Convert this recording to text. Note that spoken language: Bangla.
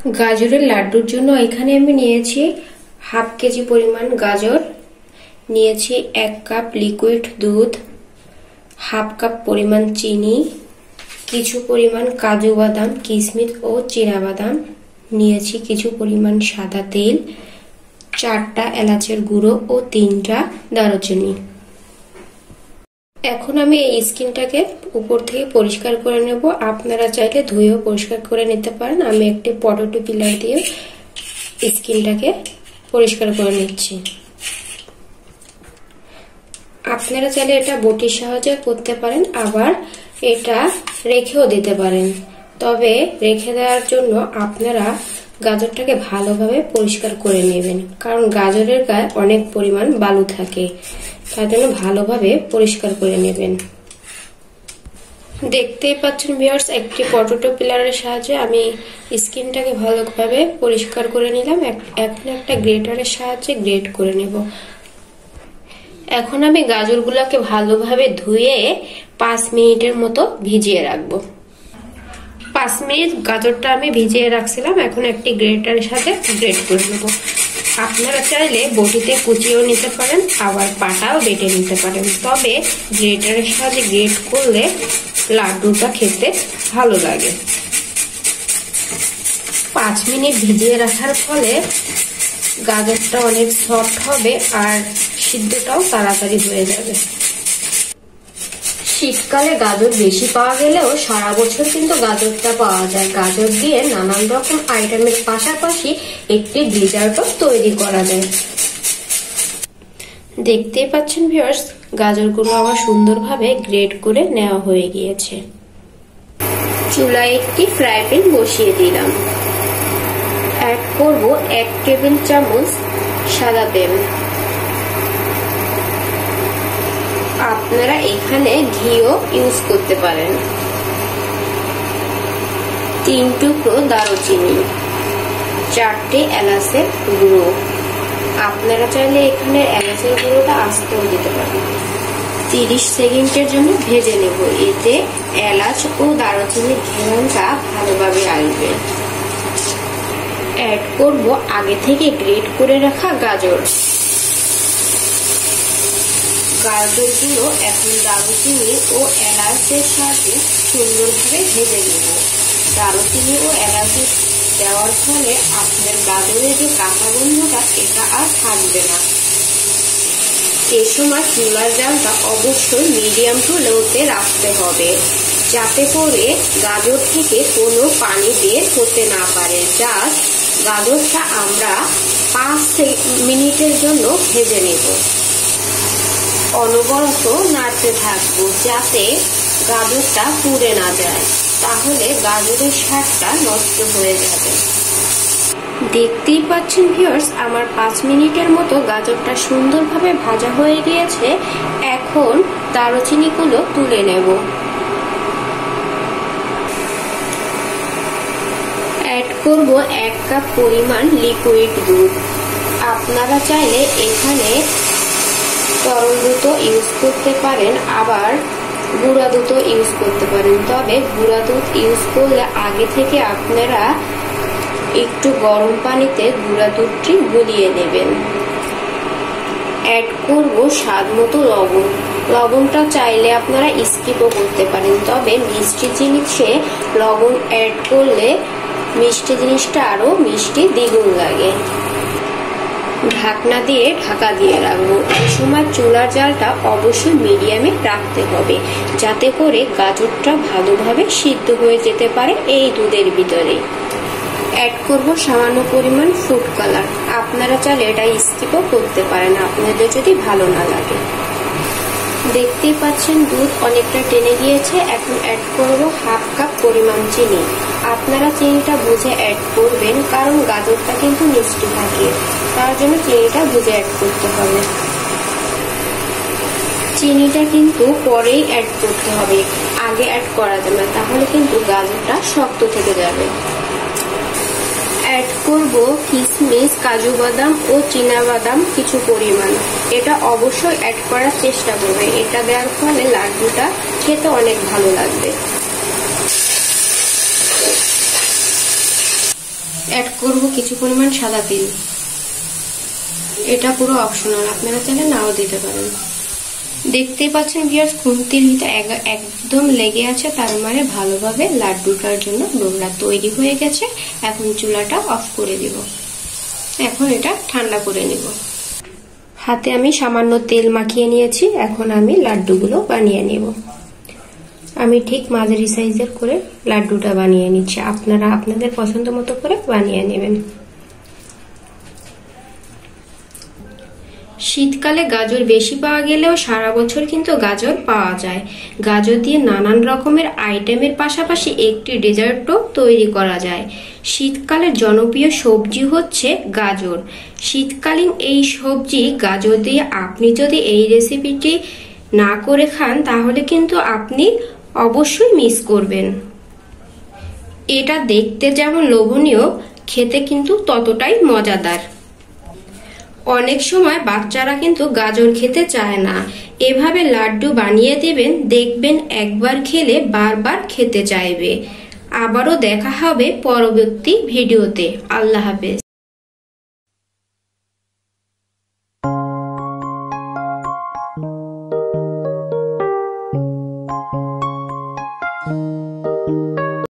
গাজরের লাড্ডুর জন্য এখানে আমি নিয়েছি হাফ কেজি পরিমাণ গাজর, নিয়েছি 1 কাপ লিকুইড দুধ, হাফ কাপ পরিমাণ চিনি, কিছু পরিমাণ কাজু বাদাম, কিশমিশ ও চীনা বাদাম, নিয়েছি কিছু পরিমাণ সাদা তেল, 4টা এলাচের গুঁড়ো ও 3টা দারুচিনি। এখন আমি এই স্কিনটাকে উপর থেকে পরিষ্কার করে নেব। আপনারা চাইলে ধুয়েও পরিষ্কার করে নিতে পারেন। আমি একটি পটেটো পিলার দিয়ে স্কিনটাকে পরিষ্কার করে নিচ্ছি। আপনারা চাইলে এটা বটির সাহায্যে করতে পারেন, আবার এটা রেখেও দিতে পারেন। তবে রেখে দেওয়ার জন্য আপনারা গাজরটাকে ভালোভাবে পরিষ্কার করে নেবেন, কারণ গাজরের গায়ে অনেক পরিমাণ বালু থাকে, তার জন্য ভালোভাবে পরিষ্কার করে নেবেন। দেখতেই পাচ্ছেন ভিউয়ার্স, একটি পটেটো পিলারের সাহায্যে আমি স্কিনটাকে ভালোভাবে পরিষ্কার করে নিলাম। এখন একটা গ্রেটারের সাহায্যে গ্রেট করে নেব। এখন আমি গাজরগুলোকে ভালোভাবে ধুয়ে 5 মিনিটের মতো ভিজিয়ে রাখবো। 5 মিনিট গাজরটা আমি ভিজিয়ে রাখছিলাম। এখন একটি গ্রেটারের সাথে গ্রেট করে নেব। আপনারা চাইলে বটিতে কুচিয়েও নিতে পারেন, আবার পাটাও বেটে নিতে পারেন। তবে গ্রেটারের সাহায্যে গ্রেট করলে লাড্ডুটা খেতে ভালো লাগে। 5 মিনিট ভিজিয়ে রাখার ফলে গাজরটা অনেক সফট হবে আর সিদ্ধটাও তাড়াতাড়ি হয়ে যাবে। শীতকালে গাজর বেশি পাওয়া গেলেও সারা বছর কিন্তু গাজরটা পাওয়া যায়। গাজর দিয়ে নানান রকম আইটেমের পাশাপাশি একটি ডেজার্টও তৈরি করা যায়। দেখতেই পাচ্ছেন ভিউয়ার্স, গাজরগুলো আমার সুন্দরভাবে গ্রেট করে নেওয়া হয়ে গিয়েছে। চুলায় একটি ফ্রাই প্যান বসিয়ে দিলাম। অ্যাড করব 1 টেবিল চামচ সাদা তেল। আপনারা এখানে ঘিও ইউজ করতে পারেন। 3 টুকরো দারুচিনি, 4টে এলাচের গুঁড়ো। আপনারা চাইলে এখানে এলাচের গুঁড়োটা আস্তেও দিতে পারেন। 30 সেকেন্ডের জন্য ভেজে নেব, এতে এলাচ ও দারুচিনির ঘ্রাণটা ভালোভাবে আসবে। অ্যাড করব আগে থেকে গ্রেট করে রাখা গাজর। গাজরগুলো এখন দারুচিনি ও এলাচের সাথে সুন্দরভাবে ভেজে নেব। দারুচিনি ও এলাচ দেওয়ার ফলে আপনার গাজরের যে কাঁচা গন্ধটা এটা আর থাকবে না। এই সময় চুলার জালটা অবশ্যই মিডিয়াম টু লোতে রাখতে হবে, যাতে করে গাজর থেকে কোনো পানি বের হতে না পারে। জাস্ট গাজরটা আমরা 5 মিনিটের জন্য ভেজে নেব। অনবরত নাড়তে থাকবো যাতে গাজরটা পুড়ে না যায়, তাহলে গাজরের স্বাদটা নষ্ট হয়ে যাবে। দেখতেই পাচ্ছেন ভিউয়ার্স, আমার 5 মিনিটের মতো গাজরটা সুন্দরভাবে ভাজা হয়ে গিয়েছে। এখন দারুচিনিগুলো তুলে নেব। অ্যাড করব 1 কাপ পরিমাণ লিকুইড দুধ। আপনারা চাইলে এখানে তরল দুধ ইউজ করতে পারেন, আবার গুঁড়া দুধ ইউজ করতে পারেন। তবে গুঁড়া দুধ ইউজ করলে আগে থেকে আপনারা একটু গরম পানিতে গুঁড়া দুধটি গুলিয়ে নেবেন। অ্যাড করব স্বাদ মতো লবণ। লবণটা চাইলে আপনারা স্কিপও করতে পারেন, তবে মিষ্টি জিনিসে লবণ অ্যাড করলে মিষ্টি জিনিসটা আরো মিষ্টি দ্বিগুণ লাগে। ঢাকনা দিয়ে ঢাকা দিয়ে রাখবো। এই সময় চুলার জালটা অবশ্যই মিডিয়ামে রাখতে হবে, যাতে করে গাজরটা ভালোভাবে সিদ্ধ হয়ে যেতে পারে এই দুধের ভিতরে। অ্যাড করব সামান্য পরিমাণ ফুড কালার। আপনারা চাইলে এটা স্কিপও করতে পারেন আপনাদের যদি ভালো না লাগে। দেখতেই পাচ্ছেন দুধ অনেকটা টেনে গিয়েছে। এখন অ্যাড করব 1/2 কাপ পরিমাণ চিনি। আপনারা চিনিটা বুঝে অ্যাড করবেন, কারণ গাজরটা কিন্তু মিষ্টি থাকে, তার জন্য চিনিটা বুঝে অ্যাড করতে হবে। চিনিটা কিন্তু পরেই অ্যাড করতে হবে, আগে অ্যাড করা যাবে না, তাহলে কিন্তু গাজরটা শক্ত থেকে যাবে। অ্যাড করব কিশমিশ, কাজু বাদাম ও চীনা বাদাম কিছু পরিমাণ। এটা অবশ্যই অ্যাড করার চেষ্টা করবে, এটা দেওয়ার ফলে লাড্ডুটা খেতে অনেক ভালো লাগবে। অ্যাড করব কিছু পরিমাণ সাদা তিল। এটা পুরো অপশনাল, আপনারা চাইলে নাও দিতে পারেন। দেখতেই পাচ্ছেন ভিউয়ার্স, খুন্তির ভিতরে একদম লেগে আছে, তার মানে ভালোভাবে লাড্ডুটার জন্য ডোটা তৈরি হয়ে গেছে। এখন চুলাটা অফ করে দিব। এখন এটা ঠান্ডা করে নিব। হাতে আমি সামান্য তেল মাখিয়ে নিয়েছি। এখন আমি লাড্ডুগুলো বানিয়ে নিব। আমি ঠিক মাঝারি সাইজের করে লাড্ডুটা বানিয়ে নিচ্ছি। আপনারা আপনাদের পছন্দ মতো করে বানিয়ে নেবেন। শীতকালে গাজর বেশি পাওয়া গেলেও সারা বছর কিন্তু গাজর পাওয়া যায়। গাজর দিয়ে নানান রকমের আইটেমের পাশাপাশি একটি ডেজার্টও তৈরি করা যায়। শীতকালের জনপ্রিয় সবজি হচ্ছে গাজর। শীতকালীন এই সবজি গাজর দিয়ে আপনি যদি এই রেসিপিটি না করে খান তাহলে কিন্তু আপনি অবশ্যই মিস করবেন। এটা দেখতে যেমন লোভনীয়, খেতে কিন্তু ততটাই মজাদার। অনেক সময় বাচ্চারা কিন্তু গাজর খেতে চায় না। এভাবে লাড্ডু বানিয়ে দেবেন, দেখবেন একবার খেলে বারবার খেতে চাইবে। আবারও দেখা হবে পরবর্তী ভিডিওতে। আল্লাহ হাফেজ।